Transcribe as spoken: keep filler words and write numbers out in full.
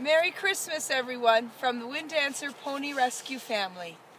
Merry Christmas, everyone, from the Wind Dancer Pony Rescue family.